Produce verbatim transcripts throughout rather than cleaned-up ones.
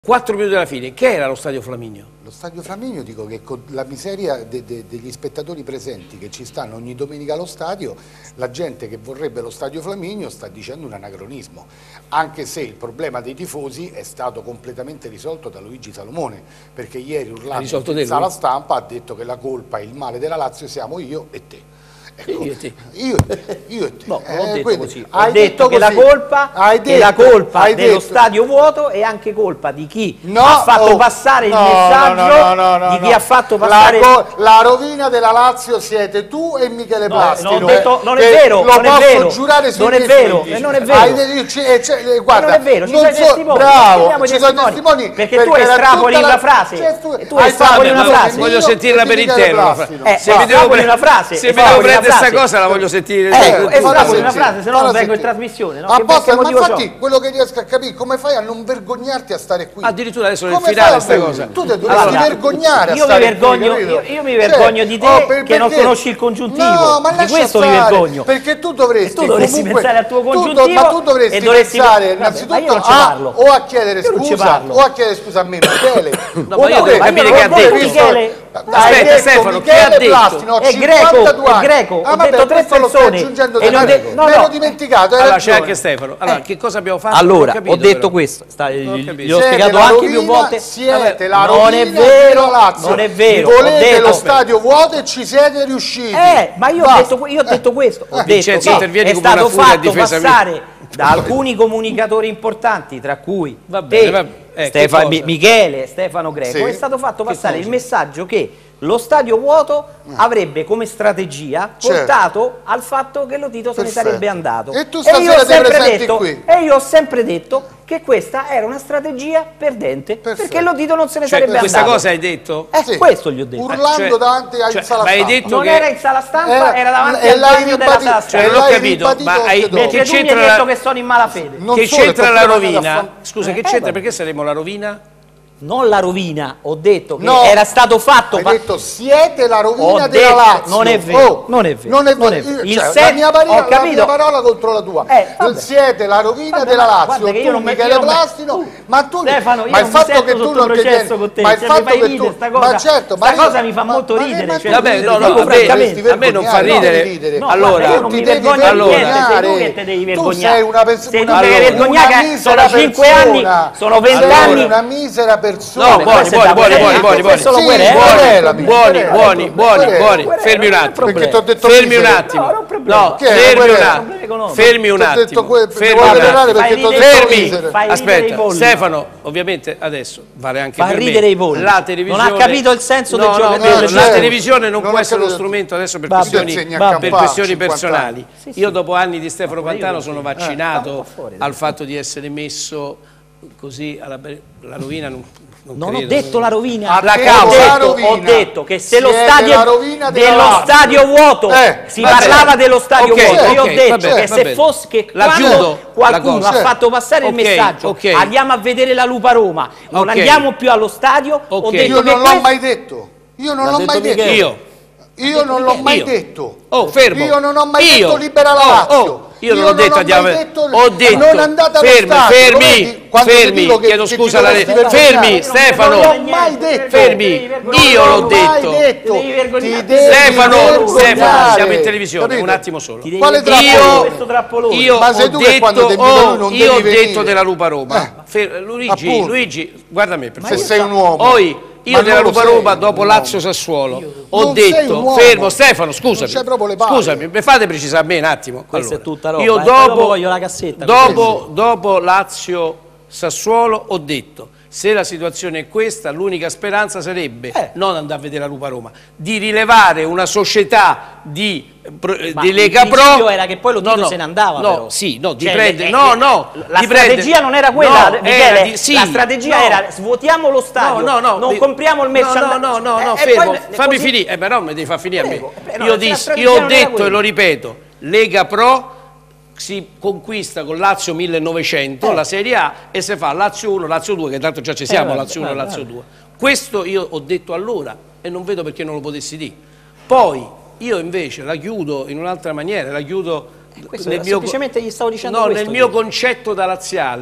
Quattro minuti alla fine, che era lo Stadio Flaminio? Lo Stadio Flaminio, dico che con la miseria de, de, degli spettatori presenti che ci stanno ogni domenica allo stadio, la gente che vorrebbe lo Stadio Flaminio sta dicendo un anacronismo, anche se il problema dei tifosi è stato completamente risolto da Luigi Salomone, perché ieri urlando in sala stampa ha detto che la colpa e il male della Lazio siamo io e te. Ecco, io e te. Io, io e te. No, non ho eh, detto quindi, così. Ho hai detto, detto che, così. La colpa, hai che la detto, colpa dello detto. stadio vuoto è anche colpa di chi no, ha fatto oh, passare il no, messaggio, no, no, no, no, di chi no. ha fatto passare... La, la rovina della Lazio siete tu e Michele no, Plastino. non, detto, non è eh, vero, lo non posso è vero, giurare sui non è miei vero, figli. eh, non è vero. Hai, cioè, cioè, guarda, non è vero, ci non sono so, testimoni, bravo, ci sono testimoni, testimoni perché, perché tu estrapoli una la... frase, cioè, tu... tu estrapoli una frase. Voglio sentirla per intero. Eh, se mi devo prendere una frase, se mi devo prendere questa cosa la voglio sentire. Ecco, estrapoli una frase, se no non vengo in trasmissione. No? Apposta, ma infatti quello che riesco a capire, come fai a non vergognarti a stare qui? Addirittura adesso nel come finale sta cosa. Tu ti dovresti allora, vergognare io a stare mi vergogno, qui, io, io mi vergogno cioè, di te oh, per, che non perché? conosci il congiuntivo. No, ma di questo stare, mi vergogno. Perché tu dovresti, e tu dovresti comunque, pensare al tuo congiuntivo. Tu, ma tu dovresti e dovresti pensare vabbè, innanzitutto a, o a chiedere scusa o a chiedere scusa a me, Michele. No, ma io devo capire che ha detto. Michele, aspetta Stefano, che ha detto? È greco, è greco. Ho detto tre persone e non me l'ho dimenticato. Allora c'è anche Stefano. Allora che cosa abbiamo fatto? Allora ho detto questo, gliel'ho spiegato anche più volte. Siete la non è vero, non è vero. Volete lo stadio vuoto e ci siete riusciti. Eh, ma io ho detto, io ho detto questo. Ho detto che è stato fatto passare da alcuni comunicatori importanti, tra cui va bene, va bene. Eh, Stefano, Michele, Stefano Greco, sì. è stato fatto passare il messaggio che lo stadio vuoto avrebbe come strategia portato certo. al fatto che Lotito se ne sarebbe andato. E tu stasera e io ho sempre presenti detto, qui. E io ho sempre detto che questa era una strategia perdente, perfetto. perché Lotito non se ne cioè, sarebbe questa andato. Questa cosa hai detto? Eh, sì. Questo gli ho detto. Urlando cioè, davanti a cioè, sala ma hai stampa. detto non che era in sala stampa, era, era davanti e al bagno della sala stampa. Cioè, l'ho capito, ma hai, perché tu mi hai detto che sono in malafede. Non che solo, c'entra la rovina? Scusa, eh, che c'entra? eh, Perché saremo la rovina? Non la rovina, ho detto che no, era stato fatto. Hai detto siete la rovina ho della detto, Lazio. Non è vero, oh, non è vero. Non è non vero. è vero. Io, cioè, set, la, mia parola, ho capito. la mia parola contro la tua. Eh, siete la rovina vabbè, della ma, Lazio. che io Tu, non Michele Plastino, tu, ma tu Stefano, io ma il non fatto mi che tu sotto non ti processo con te. ma il cioè, fatto mi fai che ridere tu sta cosa, ma certo, ma sta cosa mi fa molto ma, ridere. Ma, cioè, vabbè, no, no, tu, francamente, a me non fa ridere. No, allora, io non mi vergogno di niente, sei tu che te devi vergognare. Tu sei una persona, sei tu che devi vergognare, sono cinque anni, sono venti anni. Una misera persona. No, buoni, buoni, buoni, buoni, buoni, buoni, solo sì, querela, buoni, buoni, buoni, buoni, buoni, fermi un attimo, perché ti ho detto fermi un misera. attimo, No, non problema. no, Che è? fermi un Quella- attimo, fermi un Ti ho detto attimo, que- mi fermi vuoi un regalare attimo, perché ti ho Fai detto ridere- misera. fai ridere i aspetta, polli. Stefano, ovviamente adesso vale anche Fa per me, ridere i polli. la televisione, Non ha capito il senso del no, gioco no, del no, gioco. la certo. televisione non, Non può ho essere uno capito. strumento adesso per Va bene. questioni, Insegna a per campare, questioni cinquanta personali. Sì, sì. Io dopo anni di Stefano Pantano io- sono eh, vaccinato fuori, al fatto di essere messo così alla la rovina non, non, Non ho credo. detto la rovina, A La te causa. ho la detto, rovina. ho detto che se lo Siete stadio la rovina della dello Lazio. stadio vuoto Eh, si vabbè. parlava dello stadio Ok, vuoto, io ho ok, detto va bene, che va se bene. fosse che La quando chiudo, qualcuno la ha cosa. fatto passare Ok, il messaggio ok. andiamo a vedere la Lupa Roma, non Ok. andiamo più allo stadio, ho Ok. detto Io che non l'ho questo- mai detto. Io non L'ha l'ho detto mai detto. Michele. Io. Io non l'ho mai Io. detto. Oh, fermo. Io non ho mai Io. detto libera la Oh, Lazio. oh, io non ho detto mai andiamo- detto, ho detto, non andate allo fermi, stadio. fermi, Lo vedi? Quando ti fermi, dico che- chiedo che scusa ti alla dovresti re- vergognare. fermi, Stefano. Non l'ho mai detto. Fermi, io l'ho Non l'ho mai detto. detto. Devi vergognare. Ti devi Stefano, vergognare. Stefano, siamo in televisione, Capito? un attimo solo. Ti devi Quale vergognare trappolone? di questo trappolone. Io Ma sei ho tu che quando detto, ti invita lui oh, non io ho devi detto venire. della Lupa Roma. Eh, Fer- Luigi, appunto. Luigi, guarda me per Se favore. sei un uomo. Poi io Ma della non lo Lupa sei, Roma dopo un Lazio Sassuolo ho Non sei un detto, uomo. fermo Stefano, scusami. Non c'hai proprio le palle. Scusami, mi fate precisare a me un attimo. Questa Allora, è tutta roba, io eh, dopo, dopo voglio la cassetta. dopo, dopo Lazio Sassuolo ho detto, se la situazione è questa, l'unica speranza sarebbe Eh. non andare a vedere la Lupa Roma, di rilevare una società di, eh, Ma di il Lega principio Pro. era che poi lo Tito se ne andava, no, però. sì, no, di Cioè, prendere, eh, no, eh, no, la di strategia prendere- non era quella, no, Michele, era di- sì, la strategia no. era svuotiamo lo stadio, No, no, no, non di- compriamo il merchandising. No, no, no, no, Eh, no, e fermo, poi le- fammi così- finire, eh, però mi devi far finire Prego, a me. eh, no, io, la dis- strategia io ho non era detto e quella. lo ripeto, Lega Pro si conquista con Lazio millenovecento, Eh. la Serie A, e si fa Lazio uno, Lazio due, che tanto già ci siamo, vabbè, Lazio uno e vabbè, Lazio vabbè. due. Questo io ho detto allora e non vedo perché non lo potessi dire. Poi io invece la chiudo in un'altra maniera, la chiudo Questo nel era mio, semplicemente gli stavo dicendo no, questo nel mio io. concetto da laziale,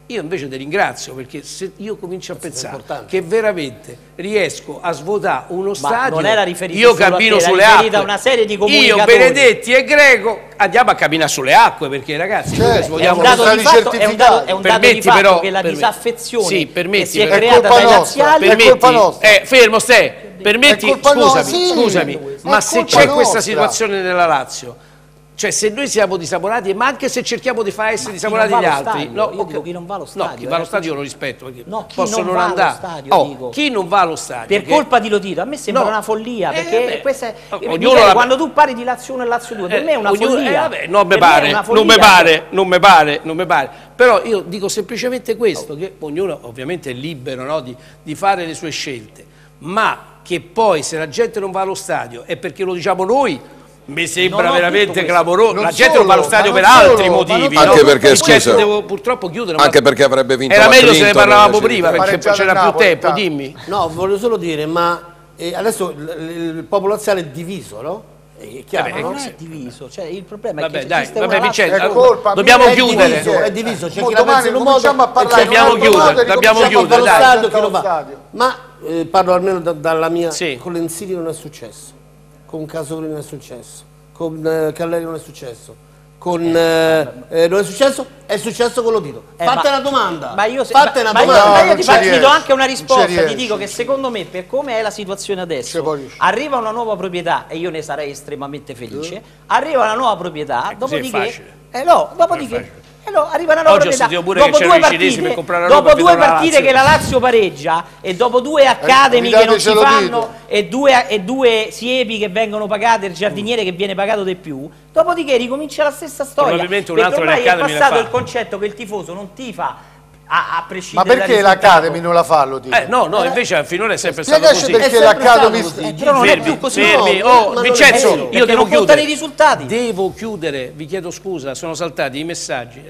Io invece ti ringrazio, perché se io comincio a pensare che veramente riesco a svuotare uno Ma stadio, non era riferito io solo a cammino te, era sulle riferita acque, a una serie di comunicatori. io, Benedetti e Greco andiamo a camminare sulle acque, perché ragazzi noi Cioè, È svuotiamo un lo dato stadio. di fatto, è un dato, è un dato di Permetti fatto però- che la permetti. disaffezione Sì, che permetti, si è permetti. creata È colpa dai nostra, laziali è colpa nostra. Eh, fermo stai, permetti, È colpa scusami, nostra, sì, scusami, è ma se colpa c'è questa nostra. situazione nella Lazio, cioè se noi siamo disaponati, ma anche se cerchiamo di far essere Ma chi disaponati non gli va allo altri, stadio? Io ok. dico chi non va allo No, stadio, chi va allo eh, stadio io lo rispetto, perché No, chi possono non non va allo andare. stadio, Oh, dico. chi non va allo stadio? Per che- colpa di Lotito, a me sembra No. una follia, Eh, perché vabbè. questa è, O- Michele, ognuno la- quando tu parli di Lazio uno e Lazio due, per Eh, me è una ognuno- follia. eh, vabbè, non mi Per me è pare, una non mi follia. pare, non mi pare, non mi pare. Però io dico semplicemente questo, che ognuno ovviamente è libero, no, di, di fare le sue scelte, ma che poi se la gente non va allo stadio è perché lo diciamo noi, mi sembra Non ho veramente detto questo. clamoroso. Non La gente solo, non va allo stadio ma per non altri solo, ma motivi, non no? Anche perché, Il gente scusa, devo purtroppo chiudere. Anche ma perché avrebbe vinto era la meglio se ne Clinton, parlavamo sì. prima, perché Pareggiato c'era il più Napoli, tempo, intanto. dimmi. No, voglio solo dire, ma eh, adesso il, il popolo laziale è diviso, no? È chiaro, Vabbè, no? Non è diviso, cioè il problema è Vabbè, che dai, esiste vabbè, una Vincenzo, È colpa dobbiamo mia, è chiudere. diviso, è diviso, c'è Mo chi la pensa domani in un cominciamo modo a parlare e in chi un Dobbiamo altro chiudere, modo e dobbiamo ricominciamo chiudere, a dai. parlare stadio, chi non allo va. stadio. Ma eh, parlo almeno da- dalla mia, Sì. con Lenzini non è successo, con Casolini non è successo, con eh, Calleri non è successo, con eh, eh, non è successo, è successo con Lotito. Eh, Fate ma- una domanda, Ma io, se- fate ma- una ma io- domanda. ma io non ti, ci fa- ti do riesci, anche una non ci risposta, ti riesci. dico che secondo me per come è la situazione Ci adesso può riuscire. arriva una nuova proprietà e io ne sarei estremamente felice, arriva una nuova proprietà, Eh, così è dopodiché facile. eh no, dopodiché facile. eh no, arriva una nuova Oggi ho proprietà. sentito pure Dopo che c'erano due i cinesi partite, per comprare la Roma dopo e due vedono la partite Lazio. che la Lazio pareggia e dopo due accademi Eh, che non si datecelo fanno dito. e due, e due siepi che vengono pagate, il giardiniere che viene pagato di più, dopodiché ricomincia la stessa storia. Probabilmente un Perché altro ormai è Academy la passato fa. il concetto che il tifoso non tifa a, a Ma prescindere perché dal risultato. l'Academy non la fa, lo dico? Eh, no, no, invece finora è sempre stato Spiegaci così. perché È sempre l'Academy... stato così. Eh, però non è Fermi, più così. fermi. no, Oh, ma non è Vincenzo, vero, io perché devo non contano chiudere. i risultati. Devo chiudere, vi chiedo scusa, sono saltati i messaggi.